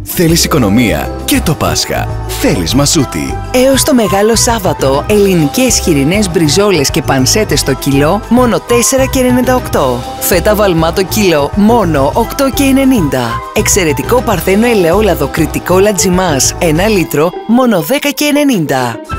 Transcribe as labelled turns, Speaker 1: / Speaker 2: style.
Speaker 1: Θέλεις οικονομία και το Πάσχα. Θέλεις μασούτη.
Speaker 2: Έως το Μεγάλο Σάββατο, ελληνικές χοιρινές μπριζόλες και πανσέτες το κιλό, μόνο 4,98. Φέτα βαλμάτο κιλό, μόνο 8,90. Εξαιρετικό παρθένο ελαιόλαδο κρητικό λατζιμάς, 1 λίτρο, μόνο 10,90.